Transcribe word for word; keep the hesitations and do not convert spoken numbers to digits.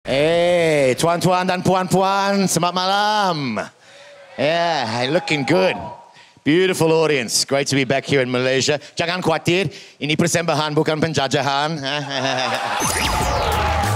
Hey, tuan-tuan dan puan-puan, selamat malam. Yeah, looking good. Beautiful audience. Great to be back here in Malaysia. Jangan khawatir, ini persembahan bukan penjajahan.